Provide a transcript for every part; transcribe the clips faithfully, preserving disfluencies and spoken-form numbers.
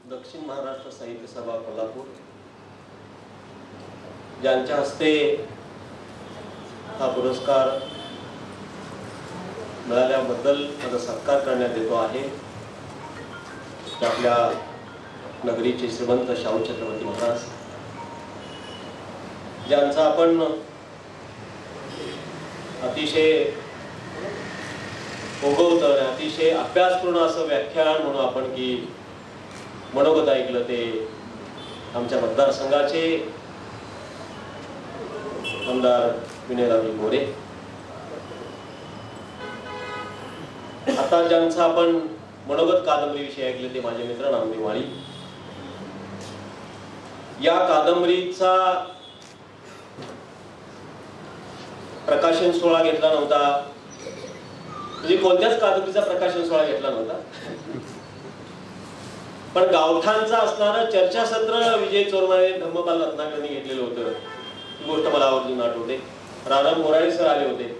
दक्षिण महाराष्ट्र साहित्य सभा कोल्हापूर ज्यांच्या हस्ते हा पुरस्कार मिळाल्याबद्दल माझा सत्कार करण्यात येतो आहे। आपल्या नगरीचे श्रीमंत शाहू छत्रपती महाराज ज्यांचा आपण अतिशय ओघवतं अतिशय अभ्यासपूर्ण असं व्याख्यान म्हणून आपण की मनोगत ऐकलं ते आमच्या मतदारसंघाचे आमदार विनयराव मोरे। आता ज्यांचं आपण मनोगत कादंबरी विषयी ऐकले ते माझे मित्र नामदेव माळी। या कादंबरीचा प्रकाशन सोहळा घेतला नव्हता, म्हणजे कोणत्याच कादंबरीचा प्रकाशन सोहळा घेतला नव्हता, पण गावठाणचा असणारं चर्चासत्र विजय चोरमारे धम्मपाल रत्नाकरांनी घेतलेलं होतं। ही गोष्ट मला आवर्जून आठवते। राणा मोराळे सर आले होते।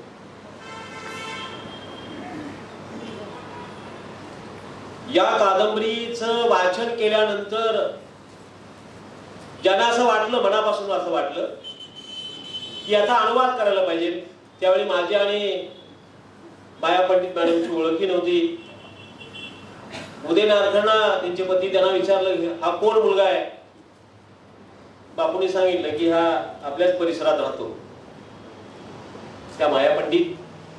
या कादंबरीचं वाचन केल्यानंतर ज्यांना असं वाटलं, मनापासून असं वाटलं की आता अनुवाद करायला पाहिजे, त्यावेळी माझी आणि माया पंडित मॅडमची ओळखी नव्हती। उदयनार्थांना त्यांचे पती त्यांना विचारलं हा कोण मुलगा आहे। बापूंनी सांगितलं की हा आपल्याच परिसरात राहतो। त्या माया पंडित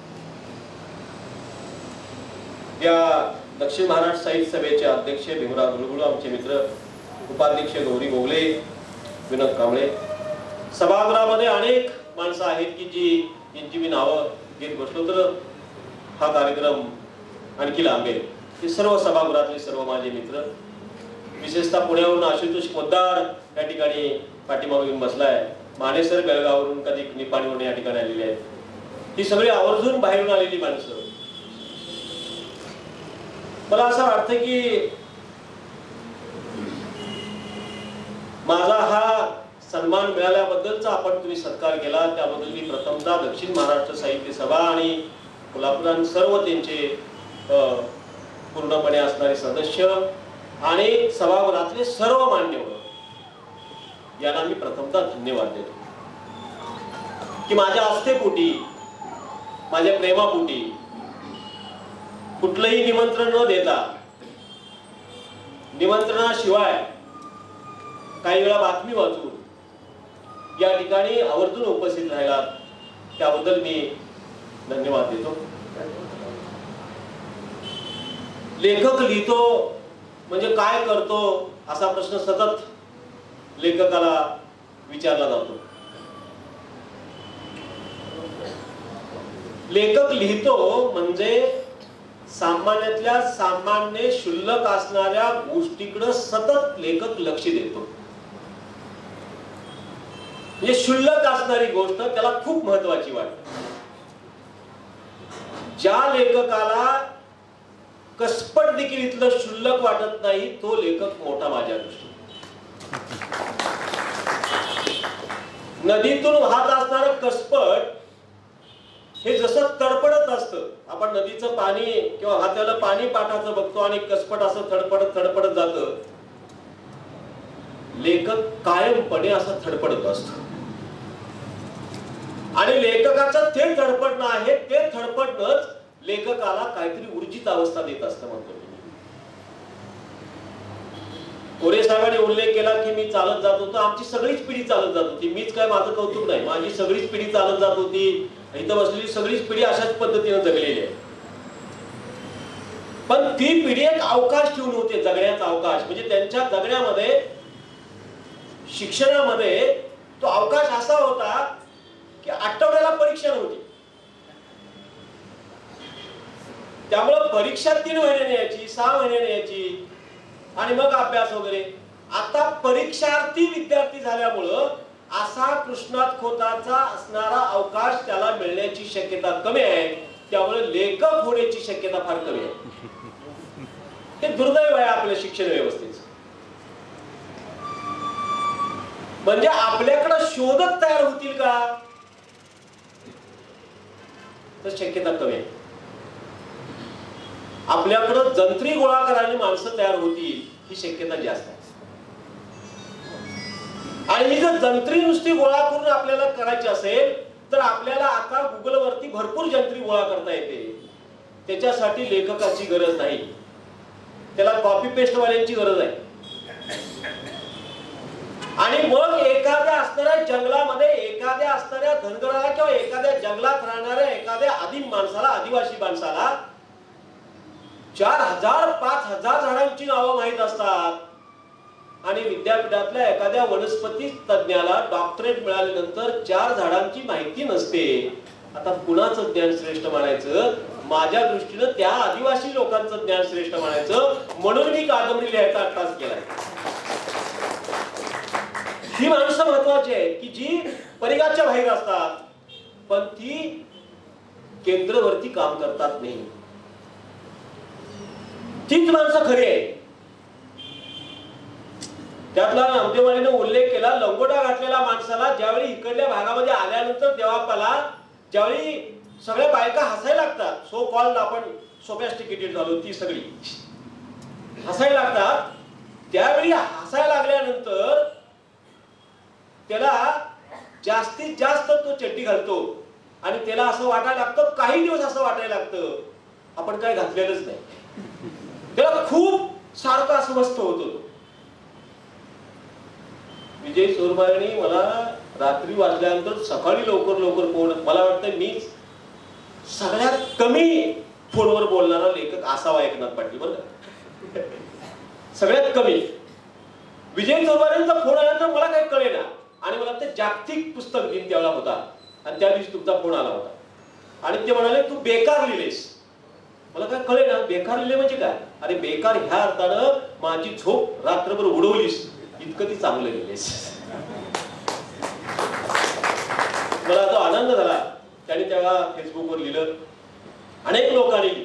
या दक्षिण महाराष्ट्र साहित्य सभेचे अध्यक्ष भीमराव धुळगुळू, आमचे मित्र उपाध्यक्ष गौरी गोगले, विनोद कांबळे, सभागृहामध्ये अनेक माणसं आहेत की जी ज्यांची मी नावं घेत बसलो तर हा कार्यक्रम आणखी लांबेल। हे सर्व सभागृहातले सर्व माझे मित्र, विशेषतः पुण्यावरून आशुतोष पोद्दार या ठिकाणी पाठीमागे येऊन बसलाय, मानेसर बेळगाववरून कधी निपाणीवरून या ठिकाणी आलेली आहेत। ही सगळी आवर्जून बाहेरून आलेली माणसं। मला असं वाटतं की माझा हा सन्मान मिळाल्याबद्दलचा आपण तुम्ही सत्कार केला, त्याबद्दल मी प्रथमतः दक्षिण महाराष्ट्र साहित्य सभा आणि कोल्हापुरात सर्व त्यांचे पूर्णपणे असणारे सदस्य आणि सभागृहातले सर्व मान्यवर यांना मी प्रथमतः धन्यवाद देतो की माझ्या आस्थेपोटी, माझ्या प्रेमापोटी कुठलंही निमंत्रण न देता, निमंत्रणाशिवाय काही वेळा बातमी वाचून या ठिकाणी आवर्जून उपस्थित राहिलात, त्याबद्दल मी धन्यवाद देतो। लेखक लिहितो म्हणजे काय करतो असा प्रश्न सतत लेखकाला विचारला जातो। लेखक लिहितो म्हणजे सामान्यातल्या सामान्य शुल्लक असणाऱ्या गोष्टीकडे सतत लेखक लक्ष देतो। म्हणजे शुल्लक असणारी गोष्ट त्याला खूप महत्वाची वाटते। ज्या लेखकाला कसपट देखील इथलं शुल्लक वाटत नाही तो लेखक मोठा माझ्या दृष्टीने। नदीतून वाहत असणारं कसपट हे जसं तडपडत असतं, आपण नदीचं पाणी किंवा हाताला पाणी पाठाचं बघतो आणि कसपट असं थडपडत थडपडत जातं, लेखक कायमपणे असं थडपडत असतो आणि लेखकाचं ते थडपडणं आहे, ते थडपडणंच लेखकाला काहीतरी ऊर्जित अवस्था देत असतं म्हणतो मी। कोरे साहेबांनी उल्लेख केला की मी चालत जात होतो, आमची सगळीच पिढी चालत जात होती, मीच काय माझं कौतुक नाही, माझी सगळीच पिढी चालत जात होती, इथं बसलेली सगळीच पिढी अशाच पद्धतीने जगलेली आहे। पण ती पिढी एक अवकाश ठेवून होते, जगण्याचा अवकाश, म्हणजे त्यांच्या जगण्यामध्ये शिक्षणामध्ये तो अवकाश असा होता की आठवड्याला परीक्षा नव्हती, त्यामुळे परीक्षा तीन महिन्याने यायची, सहा महिन्याने यायची आणि मग अभ्यास वगैरे। आता परीक्षार्थी विद्यार्थी झाल्यामुळं असा कृष्णात खोताचा असणारा अवकाश त्याला मिळण्याची शक्यता कमी आहे, त्यामुळे लेखक होण्याची शक्यता फार कमी आहे। हे दुर्दैव आहे आपल्या शिक्षण व्यवस्थेचं। म्हणजे आपल्याकडे शोधक तयार होतील का तर शक्यता कमी आहे। आपल्याकडं जंत्री गोळा करायला माणसं तयार होतील ही शक्यता जास्त आहे. आणि ही जर जंत्री नुसती गोळा करून आपल्याला करायची असेल तर आपल्याला आता गुगल वरती भरपूर जंत्री गोळा करता येते. त्याच्यासाठी लेखकाची गरज नाही, त्याला कॉपी पेस्ट वाल्यांची गरज आहे. आणि मग एखाद्या असणाऱ्या जंगलामध्ये एखाद्या असणाऱ्या धनगराला किंवा एखाद्या जंगलात राहणाऱ्या एखाद्या आदिम माणसाला, आदिवासी माणसाला चार हजार पाच हजार झाडांची नावं माहित असतात. आणि विद्यापीठातल्या एखाद्या वनस्पती तज्ञाला डॉक्टरेट मिळाल्यानंतर चार झाडांची माहिती नसते. आता कुणाचं ज्ञान श्रेष्ठ म्हणायचं? माझ्या दृष्टीनं त्या आदिवासी लोकांचं ज्ञान श्रेष्ठ म्हणायचं. म्हणून मी कादंबरी लिहायचा अट्टास केलाय. ही माणसं महत्वाची आहेत की जी परिघाच्या बाहेर असतात पण ती केंद्रवरती काम करतात नाही. तीच माणसं खरी आहे. त्यातला नामदेवानीने उल्लेख केला, लंगोटा घातलेल्या माणसाला ज्यावेळी इकडल्या भागामध्ये आल्यानंतर देवापाला ज्यावेळी सगळ्या बायका हसायला लागतात, सो कॉल्ड आपण सोफिस्टिकेटेड झालो ती सगळी हसायला लागतात, त्यावेळी हसायला लागल्यानंतर त्याला जास्तीत जास्त तो चड्डी घालतो आणि त्याला असं वाटायला लागतं, काही दिवस असं वाटायला लागतं आपण काय घातलेलंच नाही. त्याला खूप सारखं अस्वस्थ होतो. विजय सोरमाणी मला रात्री वाजल्यानंतर सकाळी लवकर लवकर फोन, मला वाटतं मी सगळ्यात कमी फोनवर बोलणारा लेखक असावा एकनाथ पाटील बरं. सगळ्यात कमी विजय सोरमाणींचा फोन आल्यानंतर मला काही कळेना आणि मला ते जागतिक पुस्तक दिन त्यावेळेला होता आणि त्या दिवशी तुमचा फोन आला होता आणि ते म्हणाले तू बेकार लिहिलेस. मला काय कळेना बेकार लिहिले म्हणजे काय? अरे बेकार ह्या अर्थानं माझी झोप रात्रभर उडवलीस इतकं ती चांगलं लिहिलेस. मला तो आनंद झाला. त्याने तेव्हा फेसबुकवर लिहिलं, अनेक लोकांनी लिहिलं.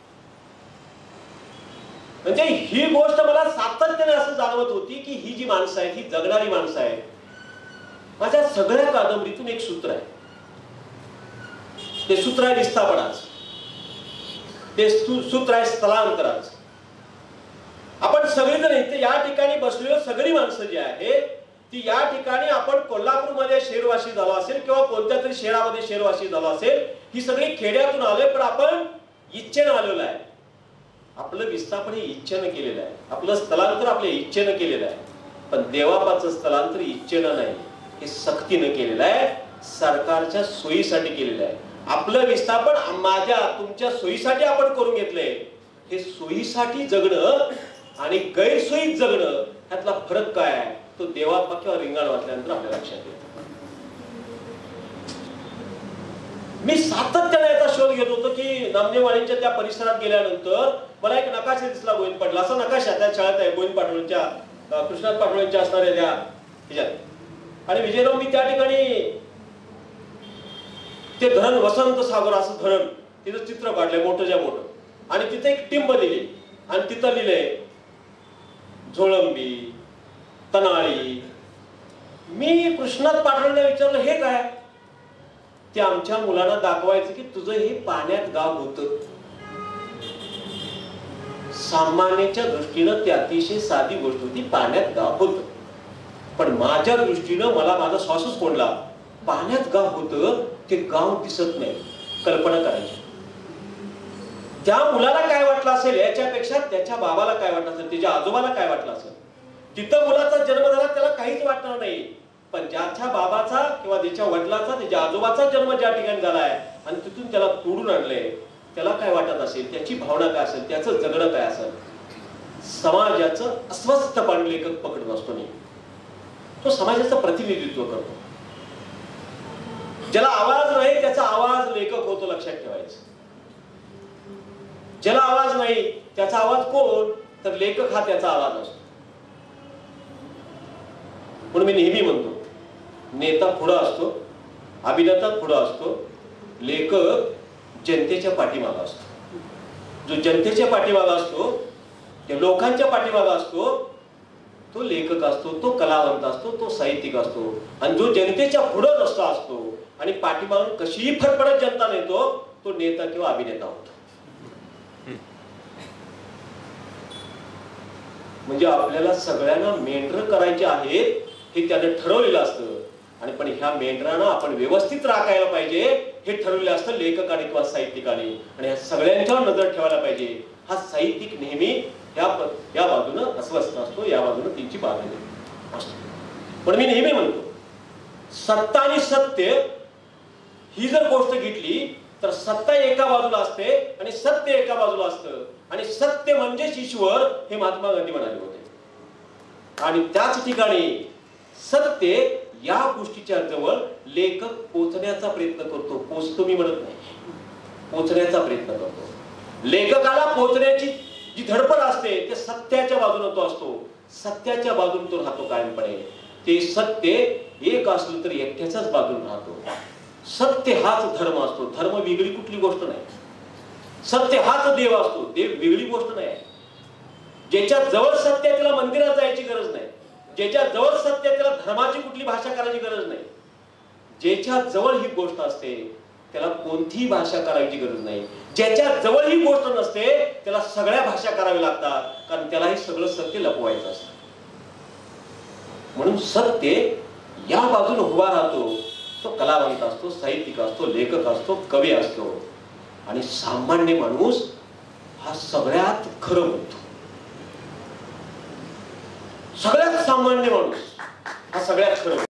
म्हणजे ही गोष्ट मला सातत्याने असं जाणवत होती की ही जी माणसं आहेत ही जगणारी माणसं आहेत. माझ्या सगळ्या कादंबरीतून एक सूत्र आहे, ते सूत्र आहे विस्थापनाचं, ते सूत्र आहे स्थलांतराचं. आपण सगळेजण इथे या ठिकाणी बसलेलो सगळी माणसं जी आहेत ती या ठिकाणी आपण कोल्हापूरमध्ये शहरवासी झालो असेल किंवा कोणत्या तरी शहरामध्ये शहरवासी झालो असेल, ही सगळी खेड्यातून आलोय पण आपण इच्छेनं आलेलो आहे. आपलं विस्थापन हे इच्छेनं केलेलं आहे, आपलं स्थलांतर आपल्या इच्छेनं केलेलं आहे. पण देवापाचं स्थलांतर इच्छेनं नाही, हे सक्तीनं केलेलं आहे, सरकारच्या सोयीसाठी केलेलं आहे. आपलं विस्थापन माझ्या तुमच्या सोयीसाठी आपण करून घेतलंय. हे सोयीसाठी जगणं आणि गैरसोयीत जगणं ह्यातला फरक काय आहे तो देवापा किंवा रिंगाण वाचल्यानंतर आपल्या लक्षात येतो. मी सातत्याने याचा शोध घेत होतो की नामदेवाणींच्या त्या परिसरात गेल्यानंतर मला एक नकाशा दिसला गोविंद पाटील, असा नकाशा त्या शाळेत आहे गोविंद पाटोळेंच्या, कृष्णात पाटोळेंच्या असणाऱ्या त्या ह्याच्यात. आणि विजयराव मी त्या ठिकाणी ते धरण वसंत सागर असं धरण तिथं चित्र काढलंय मोठं ज्या मोठं आणि तिथे एक टिंब दिली आणि तिथं लिहिलंय झोळंबी तनाळी. मी कृष्णात पाटोळेंना विचारलं हे काय? ते आमच्या मुलांना दाखवायचं की तुझं हे पाण्यात गाव होतं. सामान्याच्या दृष्टीनं ती अतिशय साधी गोष्ट होती, पाण्यात गाव होतं. पण माझ्या दृष्टीनं मला माझा श्वासच कोंडला. पाण्यात गाव होतं ते गाव दिसत नाही, कल्पना करायची. त्या मुलाला काय वाटलं असेल याच्यापेक्षा त्याच्या बाबाला काय वाटलं असेल, त्याच्या आजोबाला काय वाटलं असेल. तिथं मुलाचा जन्म झाला त्याला काहीच वाटणार नाही, पण ज्याच्या बाबाचा किंवा त्याच्या वडिलाचा त्याच्या आजोबाचा जन्म ज्या ठिकाणी झालाय आणि तिथून त्याला तोडून आणलंय त्याला काय वाटत असेल, त्याची भावना काय असेल, त्याचं जगणं काय असेल. समाजाचं अस्वस्थपण लेखक पकडत असतो नाही, तो समाजाचं प्रतिनिधित्व करतो. ज्याला आवाज नाही त्याचा आवाज लेखक होतो, लक्षात ठेवायचं. ज्याला आवाज नाही त्याचा आवाज कोण? तर लेखक हा त्याचा आवाज असतो. म्हणून मी नेहमी म्हणतो नेता पुढं असतो, अभिनेता पुढं असतो, लेखक जनतेच्या पाठीमागा असतो. जो जनतेच्या पाठीमागा असतो, त्या लोकांच्या पाठीमागा असतो, तो लेखक असतो, तो कलावंत असतो, तो साहित्यिक असतो. आणि जो जनतेच्या पुढं रस्ता असतो आणि पाठीमागून कशीही फरफडत जनता नेतो तो नेता किंवा अभिनेता होतो. म्हणजे आपल्याला सगळ्यांना मेंढर करायचे आहेत हे त्याने ठरवलेलं असतं, आणि पण ह्या मेंढरांना आपण व्यवस्थित राखायला पाहिजे हे ठरवलेलं असतं लेखकाने किंवा साहित्यिकाने, आणि या सगळ्यांच्यावर नजर ठेवायला पाहिजे. हा साहित्यिक नेहमी या या बाजूनं अस्वस्थ असतो, या बाजूनं तिची बाजू असतो. पण मी नेहमी म्हणतो सत्ता आणि सत्य ही जर गोष्ट घेतली तर सत्ता एका बाजूला असते आणि सत्य एका बाजूला असतं, आणि सत्य म्हणजेच ईश्वर हे महात्मा गांधी म्हणाले होते. आणि त्याच ठिकाणी सत्य या गोष्टीच्या जवळ लेखक पोचण्याचा प्रयत्न करतो. पोचतो मी म्हणत नाही, पोचण्याचा प्रयत्न करतो. लेखकाला पोचण्याची जी धडपड असते ते सत्याच्या बाजूने तो असतो, सत्याच्या बाजूने तो राहतो कायमपणे. ते सत्य एक असलं तर एकट्याच्याच बाजूने राहतो. सत्य हाच धर्म असतो, धर्म वेगळी कुठली गोष्ट नाही. सत्य हाच देव असतो, देव वेगळी गोष्ट नाही. ज्याच्या जवळ सत्य त्याला मंदिरात जायची गरज नाही, ज्याच्या जवळ सत्य त्याला धर्माची कुठली भाषा करायची गरज नाही. ज्याच्या जवळ ही गोष्ट असते त्याला कोणतीही भाषा करायची गरज नाही. ज्याच्या जवळ ही गोष्ट नसते त्याला सगळ्या भाषा कराव्या लागतात, कारण त्याला हे सगळं सत्य लपवायचं असतं. म्हणून सत्य या बाजूने उभा राहतो. तो कलावंत असतो, साहित्यिक असतो, लेखक असतो, कवी असतो, आणि सामान्य माणूस हा सगळ्यात खरं म्हणतो. सगळ्यात सामान्य माणूस हा सगळ्यात खरं